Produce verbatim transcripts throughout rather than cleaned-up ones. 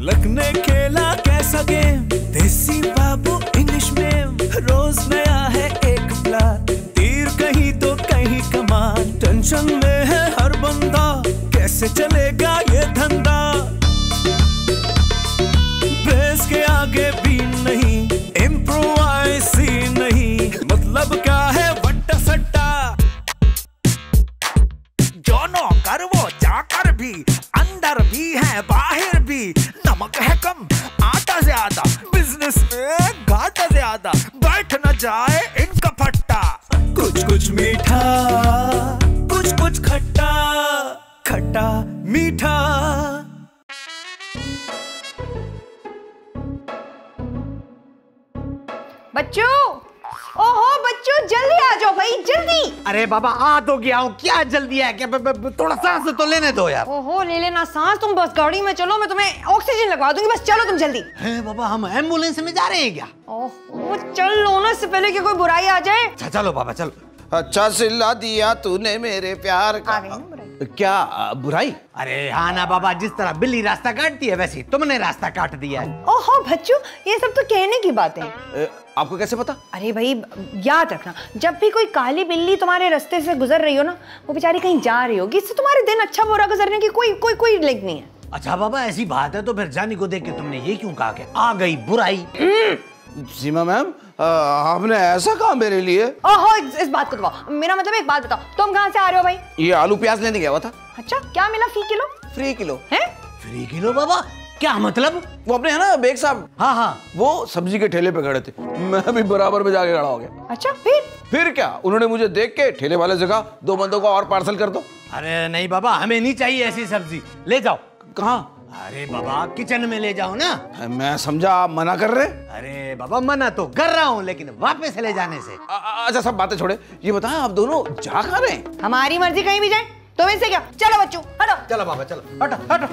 Luck ने खेला कैसा गेम, देसी बाबू इंग्लिश में, रोज नया है एक प्लान, तीर कहीं तो कहीं कमान, टेंशन में है हर बंदा, कैसे चलेगा ये धंधा, बेस के आगे भी नहीं, इम्प्रोवाइज ही नहीं, मतलब क्या है वट्टा सट्टा, जो नौकर वो चाकर भी, अंदर भी है बाहर भी, नमक है कम आटा ज्यादा, बिजनेस में घाटा ज्यादा, बैठ न जाए इनका फट्टा, कुछ कुछ मीठा कुछ कुछ खट्टा, खट्टा मीठा। बच्चों, ओहो बच्चों जल्दी आ जाओ भाई जल्दी। अरे बाबा आ तो गया हूँ, क्या जल्दी है, क्या थोड़ा सांस तो लेने दो यार। ओहो ले लेना सांस, तुम बस गाड़ी में चलो, मैं तुम्हें ऑक्सीजन लगवा दूंगी, बस चलो तुम जल्दी। है बाबा हम एम्बुलेंस में जा रहे हैं क्या? ओहो चल लो ना, इससे पहले कि कोई बुराई आ जाए। अच्छा चलो बाबा चलो। अच्छा सिला दिया तूने मेरे प्यार का। क्या बुराई? अरे हाँ ना बाबा, जिस तरह बिल्ली रास्ता काटती है वैसे तुमने रास्ता काट दिया है। ओहो बच्चों ये सब तो कहने की बातें हैं। आपको कैसे पता? अरे भाई याद रखना, जब भी कोई काली बिल्ली तुम्हारे रास्ते से गुजर रही हो ना, वो बेचारी कहीं जा रही होगी, इससे तुम्हारे दिन अच्छा बुरा गुजरने की कोई कोई कोई लिंक नहीं है। अच्छा बाबा ऐसी बात है तो फिर जानी को देख के तुमने ये क्यों कहा कि आ गई बुराई? सीमा मैम आपने ऐसा कहा मेरे लिए? ओहो इस, इस बात को दबाओ, मेरा मतलब एक बात बताओ, तुम कहाँ से आ रहे हो भाई? ये आलू प्याज लेने गया हुआ था। अच्छा क्या मिला फी किलो? फ्री किलो है? फ्री किलो बाबा क्या मतलब? वो अपने है ना बेग साहब, हाँ हाँ वो सब्जी के ठेले पे खड़े थे, मैं भी बराबर में जाके खड़ा हो गया। अच्छा फिर? फिर क्या, उन्होंने मुझे देख के ठेले वाले से कहा दो बंदों को और पार्सल कर दो। अरे नहीं बाबा हमें नहीं चाहिए ऐसी सब्जी, ले जाओ। कहाँ? अरे बाबा किचन में ले जाओ ना। मैं समझा आप मना कर रहे। अरे बाबा मना तो कर रहा हूँ लेकिन वापस ले जाने से। अच्छा सब बातें छोड़े, ये बताएं आप दोनों जा कहाँ रहे हैं? हमारी मर्जी कहीं भी जाए, तो इससे क्या, चलो बच्चों हटो। चलो बाबा चलो, हटो हटो।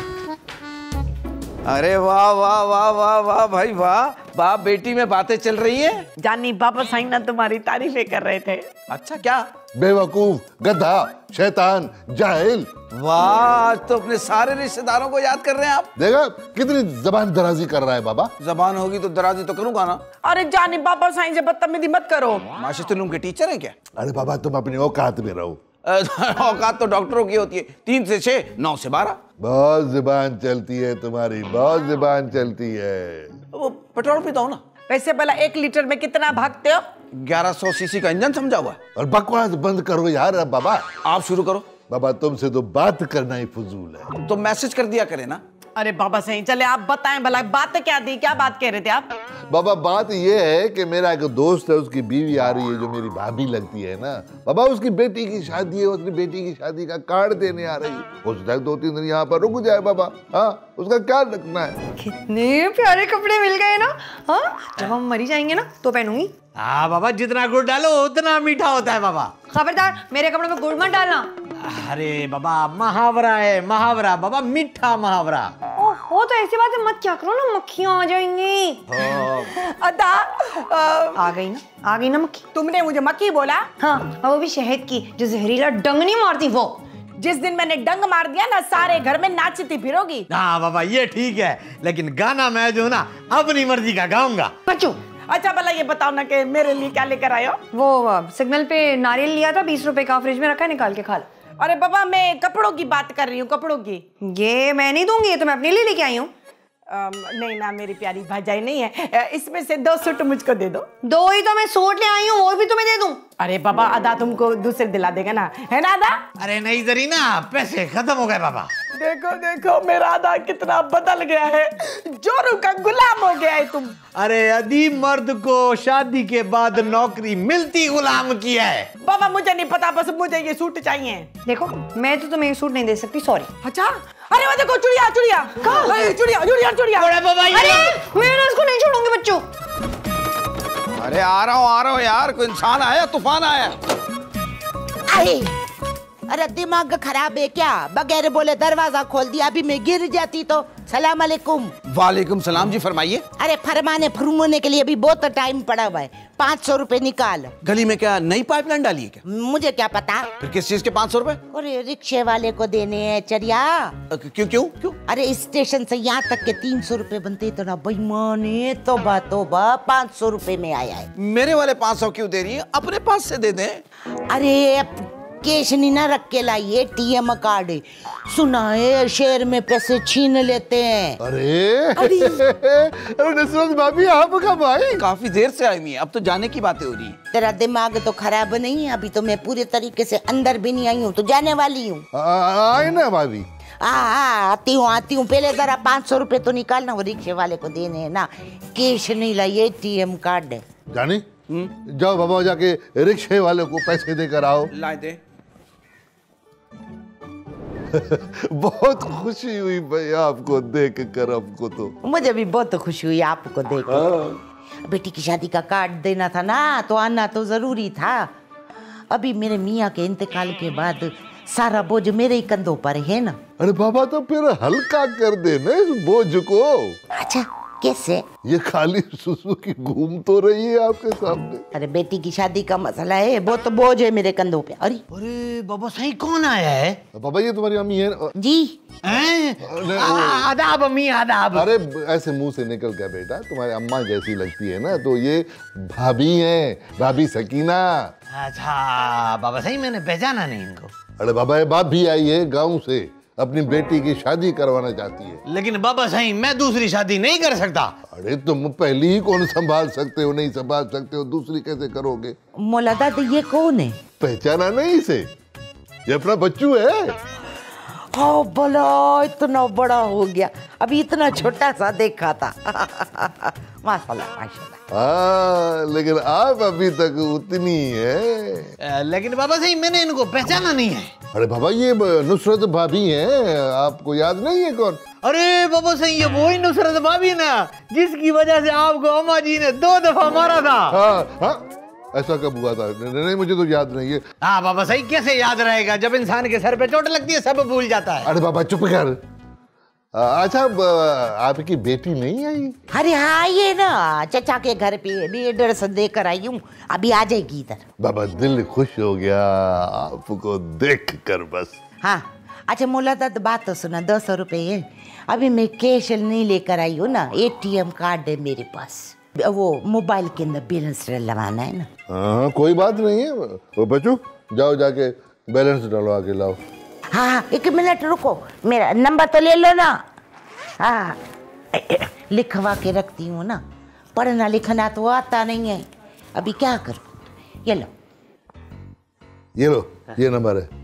अरे वाह वाह वाह वाह वाह भाई वाह, बाप बेटी में बातें चल रही हैं। जानी बाबा साईं ना तुम्हारी तारीफें कर रहे थे। अच्छा क्या? बेवकूफ, गधा, शैतान, जाहिल। वाह तो अपने सारे रिश्तेदारों को याद कर रहे हैं आप। देखा कितनी जबान दराजी कर रहा है बाबा। जबान होगी तो दराजी तो करूंगा ना। अरे जानी बाबा साईं से बदतमीजी मत करो। माशितुल्लूम के टीचर हैं क्या? अरे बाबा तुम अपनी औकात में रहो। औकात तो डॉक्टरों की होती है, तीन से छह, नौ से बारह। बहुत जुबान चलती है तुम्हारी, बहुत जुबान चलती है। वो पेट्रोल पीता हो ना। वैसे भला एक लीटर में कितना भागते हो? ग्यारह सौ सीसी का इंजन समझा हुआ है। और बकवास बंद करो यार। अब बाबा आप शुरू करो। बाबा तुमसे तो बात करना ही फजूल है। तो मैसेज कर दिया करे ना। अरे बाबा साईं चले आप बताएं भला बात क्या थी, क्या बात कह रहे थे आप? बाबा बात ये है कि मेरा एक दोस्त है, उसकी बीवी आ रही है जो मेरी भाभी लगती है ना बाबा, उसकी बेटी की शादी है, उसकी बेटी की शादी का कार्ड देने आ रही है। हो सकता है दो तीन दिन यहाँ पर रुक जाए बाबा। हाँ उसका क्या रखना है। कितने प्यारे कपड़े मिल गए ना। हाँ जब हम मरी जाएंगे ना तो पहनूंगी। हाँ बाबा जितना गुड़ डालो उतना मीठा होता है बाबा। खबरदार मेरे कपड़े में गुड़ मत डालना। अरे बाबा मुहावरा है, मुहावरा बाबा, मीठा मुहावरा। ओहो तो ऐसी बातें मत क्या करो ना, मक्खियां आ जाएंगी। अदा आ गई ना, आ गई ना मक्खी। तुमने मुझे मक्खी बोला? हाँ और वो भी शहद की, जो जहरीला डंग नहीं मारती वो। जिस दिन मैंने डंग मार दिया ना सारे घर में नाचती फिरोगी। हाँ बाबा ये ठीक है, लेकिन गाना मैं जो ना अपनी मर्जी का गाऊंगा। बच्चों अच्छा भला ये बताओ ना कि मेरे लिए क्या लेकर आए हो? वो सिग्नल पे नारियल लिया था, बीस रुपए का, फ्रिज में रखा है, निकाल के खा लो। अरे बाबा मैं कपड़ों की बात कर रही हूँ, कपड़ों की। ये मैं नहीं दूंगी, ये तो मैं अपने लिए लेके आई हूँ। नहीं ना मेरी प्यारी भाजाई नहीं है, इसमें से दो सूट मुझको दे दो। दो ही तो मैं सूट ले आई हूँ, वो भी तुम्हें दे दूं। अरे बाबा अदा तुमको दूसरे दिला देगा ना, है ना अदा? अरे नहीं जरीना, पैसे खत्म हो गए बाबा। देखो देखो मेरा अदा कितना बदल गया है, जोरू का गुलाम हो गया है तुम। अरे अदीब मर्द को शादी के बाद नौकरी मिलती गुलाम की है। बाबा मुझे नहीं पता, बस मुझे ये सूट चाहिए। देखो मैं तो तुम्हें ये सूट नहीं दे सकती, सॉरी। अच्छा अरे वो देखो चुड़िया चुड़िया चुड़िया चुड़िया चुड़िया। अरे बाबा अरे मैं ना इसको नहीं छोड़ूंगी बच्चों। अरे आ रहा हूँ आ रहा हूँ यार, कोई इंसान आया, तूफान आया। आई अरे दिमाग खराब है क्या? बगैर बोले दरवाजा खोल दिया, अभी मैं गिर जाती तो। सलाम अलैकुम। वालेकुम सलाम जी, फरमाइए। अरे फरमाने फरमाने के लिए अभी बहुत टाइम पड़ा हुआ है, पाँच सौ रुपए निकाल। गली में क्या नई पाइपलाइन डाली है क्या? मुझे क्या पता। फिर किस चीज के पाँच सौ रुपए? अरे रिक्शे वाले को देने हैं चरिया। क्यों क्यों क्यों? अरे स्टेशन से यहाँ तक के तीन सौ रुपए बनते तो ना बेईमान है। तौबा तौबा, पाँच सौ रुपए में आया है। मेरे वाले पाँच सौ क्यों दे रही है? अपने पास से दे दें। अरे कैश नहीं ना रख के लाई, एटीएम कार्ड है। सुना है शहर में पैसे छीन लेते हैं। अरे अरे नुसरत भाभी, आप कब आई? काफी देर से आई हुई है, अब तो जाने की बातें हो रही है। तेरा दिमाग तो खराब नहीं है? अभी तो मैं पूरे तरीके से अंदर भी नहीं आई हूँ, तो जाने वाली हूँ। आए ना भाभी। आ, आ, आती हूँ आती हूँ। पहले जरा पाँच सौ रुपए तो निकालना, वो रिक्शे वाले को देने हैं ना। कैश नहीं लाई, एटीएम कार्ड है। जानी, जाओ बाबा, जाके रिक्शे वाले को पैसे देकर आओ। ला दे। बहुत खुशी हुई भैया आपको देख कर। आपको तो मुझे भी बहुत खुशी हुई आपको देख कर। बेटी की शादी का कार्ड देना था ना, तो आना तो जरूरी था। अभी मेरे मियाँ के इंतकाल के बाद सारा बोझ मेरे ही कंधों पर है ना। अरे बाबा, तो फिर हल्का कर देना इस बोझ को। अच्छा, कैसे? ये खाली सुसु की घूम तो रही है आपके सामने। अरे बेटी की शादी का मसला है, वो तो बोझ है मेरे कंधों पे। अरे अरे बाबा, सही कौन आया है? बाबा, ये तुम्हारी अम्मी है जी। आदाब अम्मी, आदाब। अरे ऐसे मुंह से निकल गया बेटा, तुम्हारी अम्मा जैसी लगती है ना, तो ये भाभी है, भाभी सकीना। अच्छा बाबा, सही मैंने पहचाना नहीं इनको। अरे बाबा, ये बाप भी आई है गाँव से, अपनी बेटी की शादी करवाना चाहती है। लेकिन बाबा सही, मैं दूसरी शादी नहीं कर सकता। अरे तुम पहली ही कौन संभाल सकते हो? नहीं संभाल सकते हो, दूसरी कैसे करोगे? मौला दादी, ये कौन है? पहचाना नहीं इसे? ये अपना बच्चू है। हाँ भला, इतना बड़ा हो गया, अभी इतना छोटा सा देखा था। माशाल्लाह माशाल्लाह। हाँ, लेकिन आप अभी तक उतनी है। लेकिन बाबा सही, मैंने इनको पहचाना नहीं है। अरे बाबा, ये नुसरत भाभी हैं, आपको याद नहीं है कौन? अरे बाबा सही, ये वही नुसरत भाभी ना, जिसकी वजह से आपको अम्मा जी ने दो दफा मारा था। हाँ हाँ, ऐसा कब हुआ था? नहीं, नहीं मुझे तो याद नहीं है। हाँ बाबा सही, कैसे याद रहेगा? जब इंसान के सर पे चोट लगती है सब भूल जाता है। अरे बाबा चुप कर। अच्छा, आपकी बेटी नहीं आई? अरे हाँ, ये ना चचा के घर पे डेढ़ डेढ़ देकर आई हूँ, अभी आ जाएगी इधर। बाबा दिल खुश हो गया आपको देख कर बस। हाँ अच्छा मौला दाद, बात तो सुना, दो सौ रुपये है, अभी मैं कैश नहीं लेकर आई हूँ ना, एटीएम कार्ड है मेरे पास, वो मोबाइल के अंदर बैलेंस डलवाना है ना। हाँ कोई बात नहीं है, वो बच्चू जाओ जाके बैलेंस डलवा के लाओ। हाँ एक मिनट रुको, मेरा नंबर तो ले लो ना। हाँ लिखवा के रखती हूँ ना, पढ़ना लिखना तो आता नहीं है, अभी क्या करूँ। ये लो ये लो, ये नंबर है।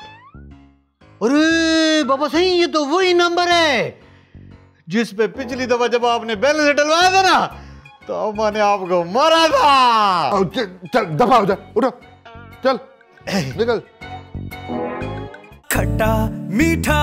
अरे बाबा सही, ये तो वही नंबर है जिस पे पिछली दफा जब आपने बैलेंस डलवाया था ना, तो मैंने आपको मारा था। चल, चल दफा हो जा, उठो चल निकल। खट्टा मीठा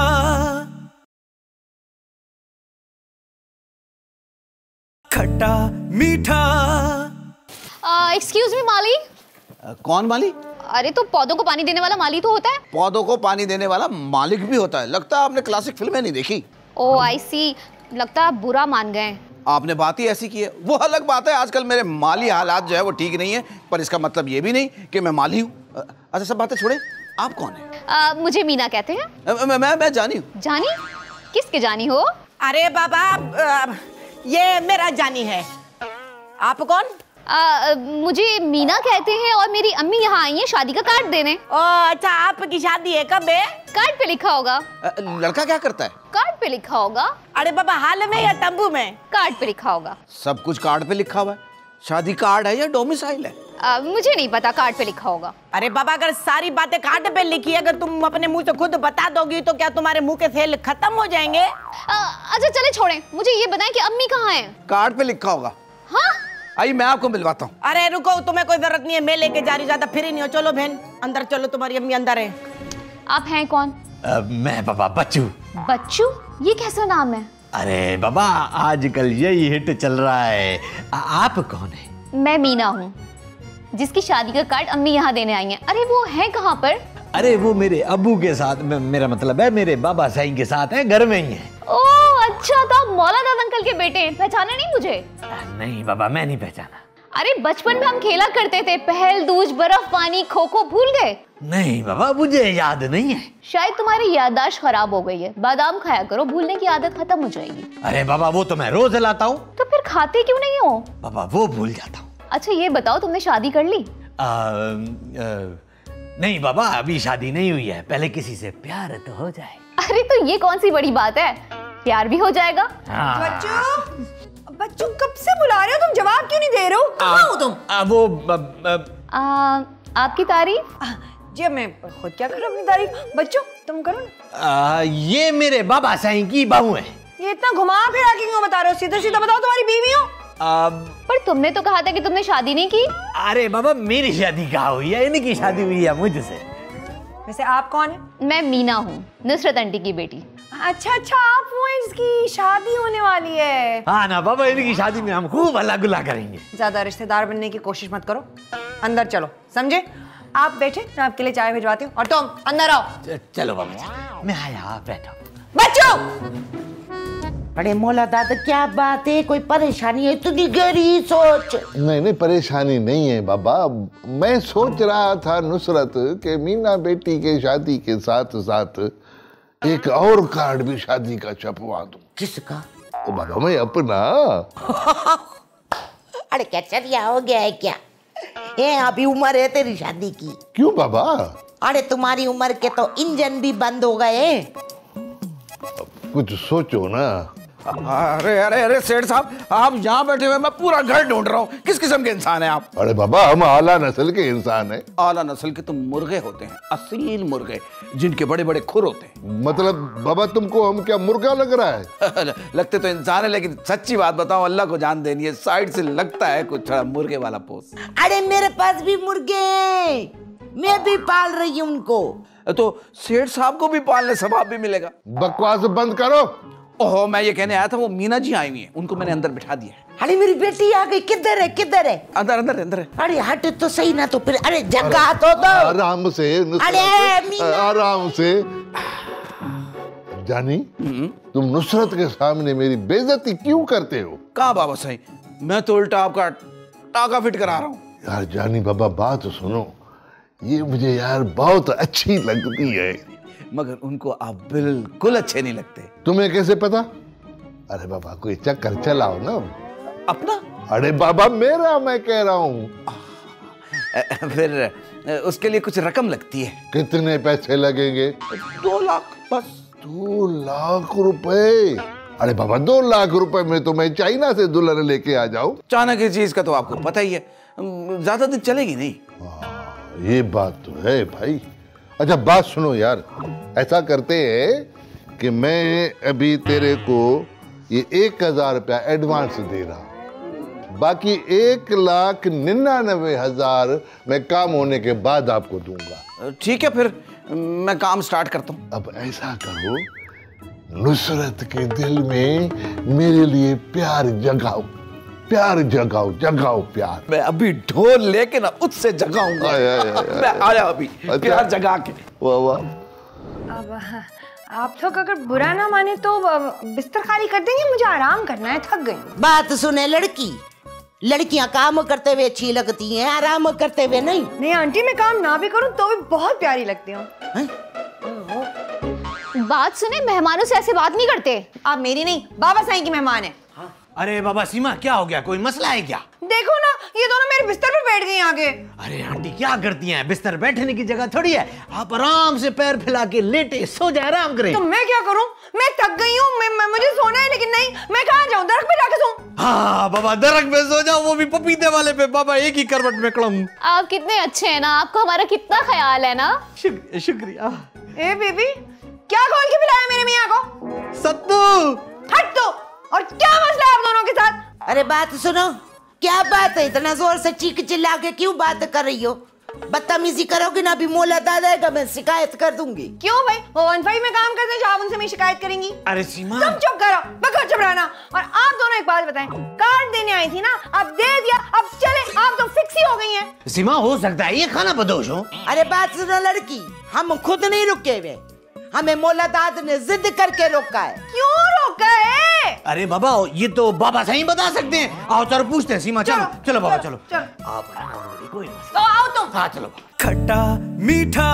खट्टा मीठा। एक्सक्यूज मी माली। आ, कौन माली? अरे तो पौधों को पानी देने वाला माली तो होता है। पौधों को पानी देने वाला मालिक भी होता है। लगता है आपने क्लासिक फिल्में नहीं देखी। ओह आई सी, लगता है आप बुरा मान गए। आपने बात ही ऐसी की है। वो अलग बात है, आजकल मेरे माली हालात जो है वो ठीक नहीं है, पर इसका मतलब ये भी नहीं कि मैं माली हूँ। अच्छा सब बातें छोड़े, आप कौन है? आ, मुझे मीना कहते हैं। मैं मैं, मैं जानी हूँ। जानी? किसके जानी हो? अरे बाबा, ये मेरा जानी है। आप कौन? आ, मुझे मीना कहते हैं और मेरी अम्मी यहाँ आई हैं शादी का कार्ड देने। ओ अच्छा, आपकी शादी है, कब है? कार्ड पे लिखा होगा। लड़का क्या करता है? कार्ड पे लिखा होगा। अरे बाबा, हाल में या तंबू में? कार्ड पे लिखा होगा। सब कुछ कार्ड पे लिखा हुआ है। शादी कार्ड है या डोमिसाइल है? आ, मुझे नहीं पता, कार्ड पे लिखा होगा। अरे बाबा, अगर सारी बातें कार्ड पे लिखी है, अगर तुम अपने मुंह से खुद बता दोगी तो क्या तुम्हारे मुंह के सेल खत्म हो जाएंगे? आ, अच्छा चले छोड़ें, मुझे ये बताएं कि अम्मी कहाँ हैं? कार्ड पे लिखा होगा। हाँ आइए मैं आपको मिलवाता हूँ। अरे रुको, तुम्हें कोई जरूरत नहीं है, मैं लेके जा रही, ज्यादा फ्री नहीं हो। चलो बहन अंदर चलो, तुम्हारी अम्मी अंदर है। आप हैं कौन? आ, मैं बाबा बच्चू। बच्चू? ये कैसा नाम है? अरे बाबा, आजकल यही हिट चल रहा है। आ, आप कौन है? मैं मीना हूँ, जिसकी शादी का कार्ड अम्मी यहाँ देने आई हैं। अरे वो है कहाँ पर? अरे वो मेरे अब्बू के साथ, मेरा मतलब है मेरे बाबा साईं के साथ है, घर में ही है। ओह अच्छा, तो आप मौलाना अंकल के बेटे हैं, पहचाने नहीं मुझे? नहीं बाबा, मैं नहीं पहचाना। अरे बचपन में हम खेला करते थे, पहल दूज, बर्फ पानी, खो खो, भूल गए? नहीं बाबा, मुझे याद नहीं है। शायद तुम्हारी याददाश्त खराब हो गई है, बादाम खाया करो, भूलने की आदत खत्म हो जाएगी। अरे बाबा वो तो मैं रोज लाता हूँ। तो फिर खाते क्यों नहीं हो? बाबा वो भूल जाता हूँ। अच्छा ये बताओ, तुमने शादी कर ली? आ, आ, नहीं बाबा, अभी शादी नहीं हुई है, पहले किसी से प्यार तो हो जाए। अरे तो ये कौन सी बड़ी बात है, प्यार भी हो जाएगा। बच्चों बच्चों कब से बुला रहे हो तुम, जवाब क्यों नहीं दे रहे हो? कहाँ हो तुम? आ, वो ब, ब, आ, आपकी तारीफ? जी मैं खुद क्या करूँ अपनी तारीफ, बच्चों तुम करो ना। आ, ये मेरे बाबा साईं की बहू है। ये इतना घुमा फिरा के क्यों बता रहे हो, सीधा सीधा बताओ तुम्हारी बीवी हो? आ, पर तुमने तो कहा था कि तुमने शादी नहीं की। अरे बाबा मेरी शादी कहाँ हुई है, इनकी शादी हुई है मुझसे। वैसे आप कौन है? मैं मीना हूँ, नुसरत आंटी की बेटी। अच्छा अच्छा, आप वो इसकी शादी होने वाली है। हाँ ना बाबा, इनकी शादी में हम खूब हल्ला गुल्ला करेंगे। ज्यादा रिश्तेदार बनने की कोशिश मत करो, अंदर चलो, समझे? आप बैठे, मैं आपके लिए चाय भिजवाती हूँ, और तुम अंदर आओ। चलो बाबा, मैं आया, आप बैठो। बच्चों अरे मौला दादा क्या बात है, कोई परेशानी है? इतनी गहरी सोच। नहीं नहीं परेशानी नहीं है बाबा, मैं सोच रहा था नुसरत के मीना बेटी के शादी के साथ साथ एक और कार्ड भी शादी का छपवा दूं। किसका? ओ बाबा मैं अपना। अरे क्या चरिया हो गया है क्या? ये अभी उम्र है तेरी शादी की। क्यों बाबा? अरे तुम्हारी उम्र के तो इंजन भी बंद हो गए। कुछ सोचो ना। अरे अरे अरे सेठ साहब, आप यहाँ बैठे हुए, मैं पूरा घर ढूंढ रहा हूँ। किस किस्म के इंसान है आप? अरे बाबा हम आला नस्ल के इंसान हैं। आला नस्ल के तो मुर्गे होते हैं, असील मुर्गे, जिनके बड़े बड़े खुर होते हैं। मतलब बाबा तुमको हम क्या मुर्गा लग रहा है? लगते तो इंसान है, लेकिन सच्ची बात बताओ, अल्लाह को जान देनी है, साइड से लगता है कुछ थोड़ा मुर्गे वाला पोस। अरे मेरे पास भी मुर्गे हैं, मैं भी पाल रही हूँ उनको। तो सेठ साहब को भी पालने सवाब भी मिलेगा। बकवास बंद करो। ओहो, मैं ये कहने आया था, वो मीना जी आई हुई हैं, उनको मैंने अंदर बिठा दिया है। अरे मेरी बेटी आ गई, किधर है किधर है? अंदर अंदर अंदर है। अरे हट तो सही ना, तो फिर अरे जगह तो दो। आराम से अरे मीना, आराम से। जानी तुम नुसरत के सामने मेरी बेइज्जती क्यों करते हो? कहाँ बाबा सही, मैं तो उल्टा आपका टाका फिट करा रहा हूँ। यार जानी बाबा बात सुनो, ये मुझे यार बहुत अच्छी लगती है, मगर उनको आप बिल्कुल अच्छे नहीं लगते। तुम्हें कैसे पता? अरे बाबा कोई चक्कर चलाओ ना अपना। अरे बाबा मेरा मैं कह रहा हूँ। फिर उसके लिए कुछ रकम लगती है। कितने पैसे लगेंगे? दो लाख बस। दो लाख रुपए? अरे बाबा दो लाख रुपए में तो मैं चाइना से दुल्हन लेके आ जाऊं। चाइना की चीज का तो आपको पता ही है, ज्यादा दिन चलेगी नहीं। ये बात तो है भाई। अच्छा बात सुनो यार, ऐसा करते हैं कि मैं अभी तेरे को ये एक हजार रुपया एडवांस दे रहा, बाकी एक लाख निन्यानवे हजार मैं काम होने के बाद आपको दूंगा। ठीक है, फिर मैं काम स्टार्ट करता हूँ। अब ऐसा करो, नुसरत के दिल में मेरे लिए प्यार जगाओ, प्यार जगाओ, जगाओ प्यार। मैं अभी ढोल लेके ना उससे जगाऊंगा। मैं आया अभी। अच्छा। प्यार जगा के। वाह वाह। अब आप लोग अगर बुरा ना माने तो बिस्तर खाली कर देंगे, मुझे आराम करना है, थक गई। बात सुने लड़की, लड़कियां काम करते हुए अच्छी लगती हैं, आराम करते हुए नहीं। नहीं आंटी, मैं काम ना भी करूं तो भी बहुत प्यारी लगती हूँ। बात सुने, मेहमानों से ऐसे बात नहीं करते। आप मेरी नहीं, बाबा साईं की मेहमान है। अरे बाबा सीमा क्या हो गया, कोई मसला है क्या? देखो ना, ये दोनों मेरे बिस्तर पे बैठ गई आगे। अरे आंटी क्या करती हैं, बिस्तर बैठने की जगह थोड़ी है, आप आराम से पैर फैला के लेटे सो जाए, आराम करें। तो मैं क्या करूं, मैं थक गई हूँ, मैं, मैं मुझे सोना है, लेकिन नहीं, मैं कहाँ जाऊँ, दरख्त पे जाके सोऊं? हाँ बाबा दरख्त पे सो जाओ, वो भी पपीते वाले पे। बाबा एक ही करवट में कड़म। आप कितने अच्छे हैं ना, आपको हमारा कितना ख्याल है ना। शुक्रिया शुक्रिया। ए बेबी, क्या खोल के पिलाया मेरे मियाँ को? सत्तू। हट तो। और क्या मसला है आप दोनों के साथ? अरे बात सुनो, क्या बात है, इतना जोर से चीख चिल्ला के क्यों बात कर रही हो? बदतमीजी करोगे ना, अभी मोला दादा का मैं शिकायत कर दूंगी। क्यों भाई, वो वन फाइव में काम करते हैं जो आप उनसे मेरी शिकायत करेंगी? अरे सीमा, तुम चुप करो, बको चुप रहना। और आप दोनों एक बात बताएं, कार्ड देने आई थी ना, अब दे दिया, अब चले, आप तो फिक्स ही हो गई हैं। सीमा हो सकता है ये खाना बदोश हो। अरे बात सुनो लड़की, हम खुद नहीं रुके हुए, हमें मोला दाद ने जिद करके रोका है। क्यों रोका है? अरे बाबा ये तो बाबा सही बता सकते हैं। आओ चलो पूछते हैं। सीमा चलो चलो बाबा चलो। चलो आप कोई मसला। तो आओ तुम। हाँ चलो। खट्टा मीठा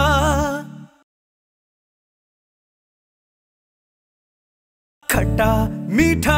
खट्टा मीठा।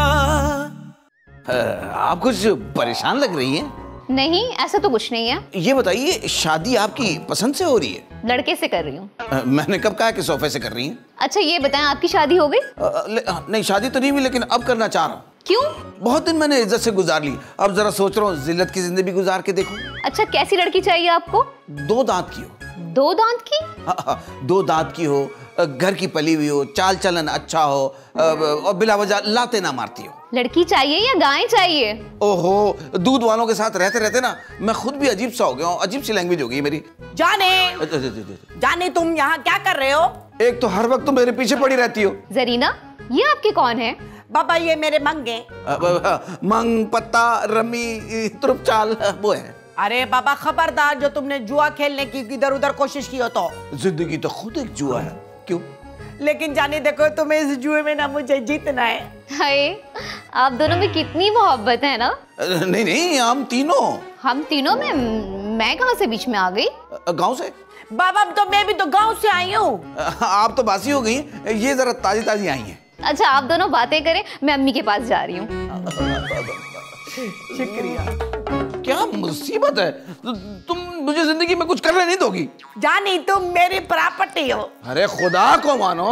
आप कुछ परेशान लग रही हैं। नहीं, ऐसा तो कुछ नहीं है। ये बताइए, शादी आपकी पसंद से हो रही है? लड़के से कर रही हूँ। अ, मैंने कब कहा कि सोफे से कर रही हैं? अच्छा ये बताएं, आपकी शादी हो गई? अ, ले- नहीं शादी तो नहीं हुई, लेकिन अब करना चाह रहा हूँ। क्यों? बहुत दिन मैंने इज्जत से गुजार ली, अब जरा सोच रहा हूँ जिल्लत की जिंदगी गुजार के देखूं। अच्छा कैसी लड़की चाहिए आपको? दो दांत की हो। दो दांत की? हाँ, हाँ, दो दांत की हो, अ, घर की पली हुई हो, चाल चलन अच्छा हो, अ, और बिला वजह लाते ना मारती हो। लड़की चाहिए या गाय चाहिए? ओहो, दूध वालों के साथ रहते रहते ना मैं खुद भी अजीब सा हो गया हूँ, अजीब सी लैंग्वेज हो गई मेरी। जाने अ, अ, अ, अ, जाने तुम यहाँ क्या कर रहे हो? एक तो हर वक्त तुम मेरे पीछे पड़ी रहती हो। जरीना, ये आपके कौन है? बाबा ये मेरे मंगे। अ, अ, अ, मंग पत्ता रमी तुरुप चाल वो है। अरे बाबा खबरदार, जो तुमने जुआ खेलने की इधर उधर कोशिश की हो तो। जिंदगी तो खुद एक जुआ है। क्यों? लेकिन जाने देखो, तुम्हें इस जुए में ना मुझे जीतना है। हाय, आप दोनों में कितनी मोहब्बत है ना। अ, नहीं नहीं, हम तीनों। हम तीनों में मैं कहाँ से बीच में आ गई? अ, गांव से। बाबा तो मैं भी तो गांव से आई हूँ। अ, आप तो बासी हो गई, ये जरा ताजी ताजी आई हैं। अच्छा आप दोनों बातें करें, मैं अम्मी के पास जा रही हूँ। शुक्रिया। क्या मुसीबत है, तु, तुम मुझे जिंदगी में कुछ करने नहीं दोगी। जानी तुम मेरी प्रॉपर्टी हो। अरे खुदा को मानो।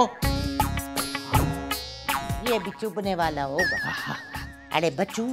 ये भी चुभने वाला होगा। अरे बच्चू,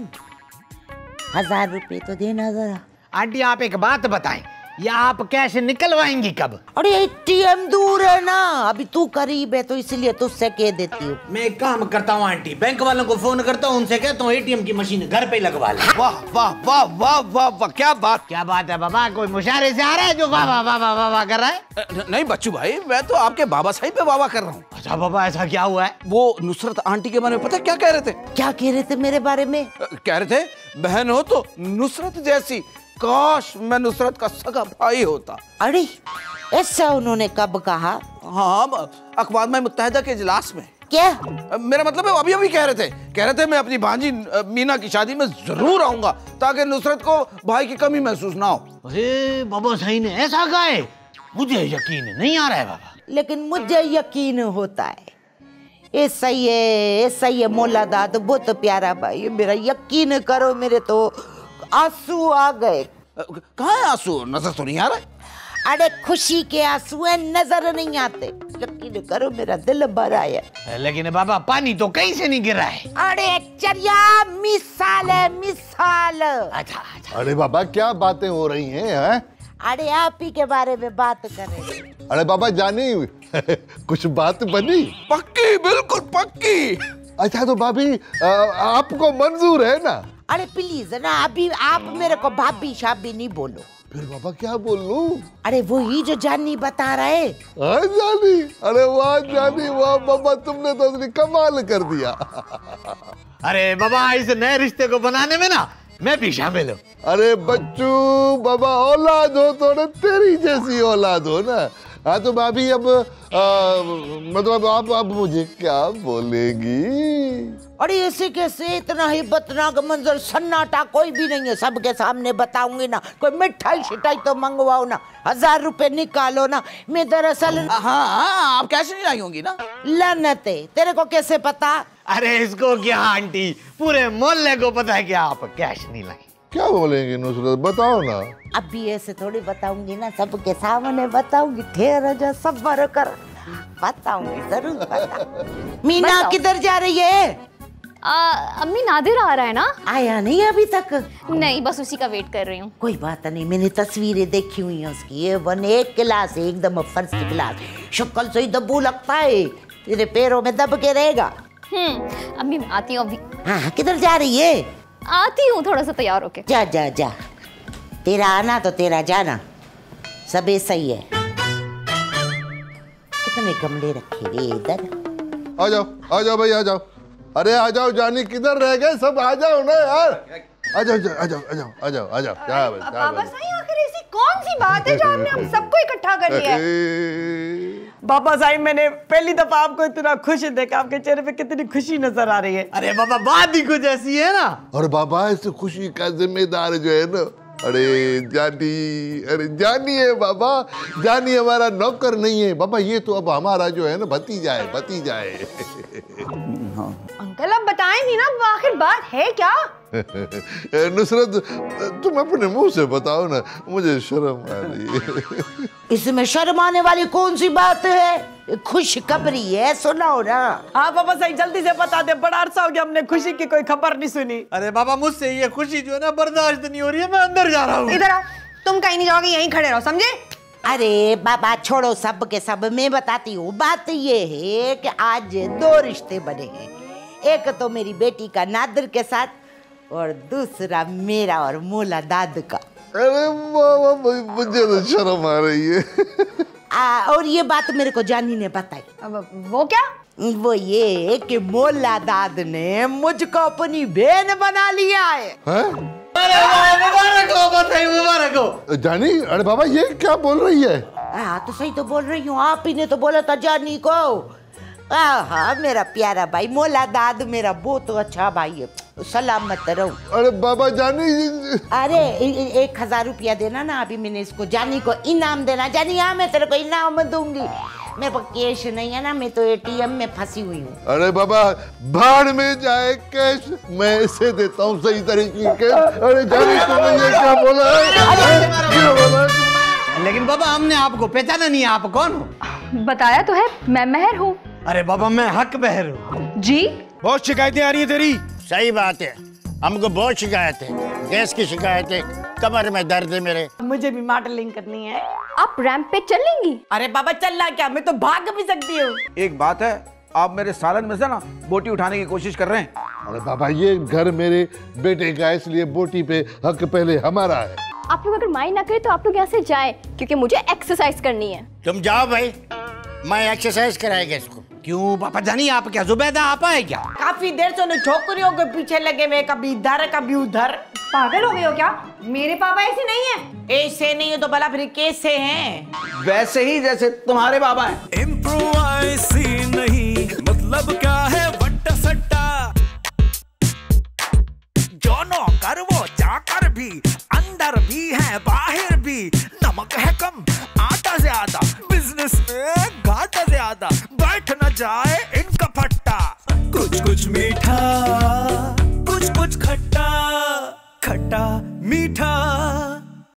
हजार रुपए तो देना जरा। आंटी आप एक बात बताएं, ये आप कैश निकलवाएंगी कब? अरे एटीएम दूर है ना, अभी तू करीब है तो इसलिए तुझसे कह देती हूँ। मैं एक काम करता हूँ आंटी, बैंक वालों को फोन करता हूँ, उनसे कहता हूँ एटीएम की मशीन घर पे लगवा ले। वाह वाह वाह वाह वाह वाह, क्या बात। क्या बात है बाबा, कोई मुशारे से आ रहा है जो वाह वाह वाह वाह वाह वाह कर रहा है? अ, नहीं बच्चू भाई, मैं तो आपके बाबा साहिब पे वाह कर रहा हूँ। अच्छा बाबा ऐसा क्या हुआ है? वो नुसरत आंटी के बारे में पता है क्या कह रहे थे? क्या कह रहे थे मेरे बारे में? अ, कह रहे थे बहन हो तो नुसरत जैसी, काश मैं नुसरत का सगा भाई होता। अरे ऐसा उन्होंने कब कहा? हाँ, अखबार में मुत्तहिदा के इजलास में। क्या? अ, मेरा मतलब है अभी अभी कह रहे थे कह रहे थे मैं अपनी भांजी अ, मीना की शादी में जरूर आऊंगा ताकि नुसरत को भाई की कमी महसूस ना हो। अरे बाबा सही ने ऐसा कहा है? मुझे यकीन नहीं आ रहा है बाबा। लेकिन मुझे यकीन होता है। ऐसा ही है, ऐसा ही है मोला दाद, बहुत प्यारा भाई, मेरा यकीन करो, मेरे तो आंसू आ गए। अ, कहाँ है आंसू? नजर तो नहीं आ रहा। अरे खुशी के आंसू है, नजर नहीं आते। यकीन करो मेरा दिल भर आया। लेकिन बाबा पानी तो कहीं से नहीं गिरा है। अरे चरिया मिसाल है, मिसाल। अच्छा अच्छा। अरे बाबा क्या बातें हो रही हैं हैं? अरे आप ही के बारे में बात कर रहे हैं। अरे बाबा जानी कुछ बात बनी? पक्की, बिल्कुल पक्की। अच्छा तो भाभी आ, आपको मंजूर है ना? अरे प्लीज ना, अभी आप मेरे को भाभी शाबी नहीं बोलो। फिर बाबा क्या बोल लूं? अरे वो ही जो जानी बता रहे। हाँ जानी, अरे वाह जानी वाह, बाबा तुमने तो असली कमाल कर दिया। अरे बाबा इस नए रिश्ते को बनाने में ना मैं भी शामिल हूँ। अरे बच्चू, बाबा औलाद हो तो ना तेरी जैसी औलाद हो ना। हाँ तो भाभी अब आ, मतलब आप अब मुझे क्या बोलेगी? अरे ऐसे कैसे, इतना हिब्बतनाक मंजर, सन्नाटा कोई भी नहीं है, सबके सामने बताऊंगी ना। कोई मिठाई शिठाई तो मंगवाओ ना, हजार रुपए निकालो ना। मैं दरअसल हाँ हाँ, आप कैसे नहीं आई होंगी ना। लनते, तेरे को कैसे पता? अरे इसको क्या आंटी, पूरे मोहल्ले को पता है कि आप कैश नहीं लाई। क्या बोलेंगी नुसरत, बताओ ना। अभी ऐसे थोड़ी बताऊंगी ना, सबके सामने बताऊंगी। ठहर जा, सब्र कर, बताऊंगी जरूर बता। मीना किधर जा रही है? आ, अम्मी नादिर आ रहा है ना? आया नहीं अभी तक? नहीं, बस उसी का वेट कर रही हूँ। कोई बात नहीं, मैंने तस्वीरें देखी हुई हैं उसकी। ये वन एक क्लास है, एकदम फर्स्ट क्लास। शक्ल से ही दब्बू लगता है, तेरे पैरों में दब के रहेगा। हम्म, अम्मी मैं आती हूँ अभी। हाँ किधर जा रही है? आती हूँ थोड़ा सा तैयार होके। जा जा जा, तेरा आना तो तेरा जाना, सब ऐसा ही है। कितने गमले रखे रे इधर। आ जाओ आ जाओ भाई आ जाओ। अरे आ जाओ, जानी किधर रह गए सब, आ जाओ ना यार। आ जाओ आ जाओ आ जाओ आ जाओ आ जाओ। क्या भाई क्या बाबा साईं, आखिर ऐसी कौन सी बात है जो आपने हम सबको इकट्ठा कर लिया है? बाबा साईं, मैंने पहली दफा आपको इतना खुश देखा, आपके चेहरे पे कितनी खुशी नजर आ रही है। अरे बाबा बात ही कुछ ऐसी है ना। और बाबा इस खुशी का जिम्मेदार जो है ना, अरे जानी, अरे जानी है बाबा। जानी हमारा नौकर नहीं है बाबा, ये तो अब हमारा जो है ना भतीजा है, भतीजा है। अंकल अब बताएं नहीं ना, आखिर बात है क्या? नुसरत तुम अपने मुंह से बताओ ना, मुझे शर्म आ रही है। इसमें शर्म आने वाली कौन सी बात है? खुशखबरी है, सुनाओ ना। हाँ बाबा साईं, जल्दी से बता दे, बड़ा अरसा हो गया हमने खुशी की कोई खबर नहीं सुनी। अरे बाबा मुझसे ये खुशी जो है ना बर्दाश्त नहीं हो रही है, मैं अंदर जा रहा हूँ। इधर आओ, तुम कहीं नहीं जाओगे, यहीं खड़े रहो, समझे? अरे बाबा छोड़ो सब के सब, मैं बताती हूँ। बात ये है कि आज दो रिश्ते बने हैं। एक तो मेरी बेटी का नादिर के साथ, और दूसरा मेरा और मोला दाद का। अरे बाबा मुझे तो शर्म आ रही है। आ, और ये बात मेरे को जानी ने बताई। अब वो क्या? वो ये कि मोला दाद ने मुझको अपनी बहन बना लिया है। हैं? अरे मुबारक हो बताइए, मुबारक हो। जानी, अरे बाबा ये क्या बोल रही है? हाँ तो सही तो बोल रही हूँ, आप ही ने तो बोला था जानी को। हाँ मेरा प्यारा भाई, मोला दाद मेरा बहुत अच्छा भाई है, सलामत रहो। अरे बाबा जानी, अरे ए, ए, एक हजार रुपया देना ना, अभी मैंने इसको जानी को इनाम देना। जानी हाँ मैं तेरे को इनाम दूंगी, मेरे पास कैश नहीं है ना, मैं तो एटीएम में फंसी हुई हूँ। अरे बाबा भाड़ में जाए कैश, मैं इसे देता हूँ सही तरीके के। अरे जानी तुमने ये क्या बोला है? क्या बोला? लेकिन बाबा हमने आपको पहचाना नहीं है, आप कौन हो? बताया तो है, मैं मेहर हूँ। अरे बाबा मैं हक बहर हूँ जी। बहुत शिकायतें आ रही है तेरी। सही बात है, हमको बहुत शिकायत है, गैस की शिकायत है, कमर में दर्द है मेरे। मुझे भी मॉडलिंग करनी है। आप रैंप पे चल लेंगी? अरे बाबा चलना क्या, मैं तो भाग भी सकती हूँ। एक बात है, आप मेरे सालन में से ना बोटी उठाने की कोशिश कर रहे हैं। अरे बाबा ये घर मेरे बेटे का, इसलिए बोटी पे हक पहले हमारा है। आप लोग अगर माइंड ना करें तो आप लोग यहाँ से जाएं, क्योंकि मुझे एक्सरसाइज करनी है। तुम जाओ भाई, मैं एक्सरसाइज कराएगा इसको। क्यों पापा जानी, आप क्या जुबैदा आपा है क्या? काफी देर से उन्हें छोकरियों के पीछे लगे हुए, कभी इधर कभी उधर। पागल हो गए हो क्या? मेरे पापा ऐसे नहीं है। ऐसे नहीं है तो भला फिर कैसे हैं? वैसे ही जैसे तुम्हारे बाबा हैं। इम्प्रोवाइज़ी नहीं, मतलब क्या है वट्टा सट्टा। जो नौकर वो चाकर भी, अंदर भी है बाहर भी। नमक है कम आटा ज्यादा, बिजनेस में घाटा ज्यादा। बैठ न जाए इनका फट्टा। कुछ कुछ मीठा, कुछ कुछ खट्टा, खट्टा मीठा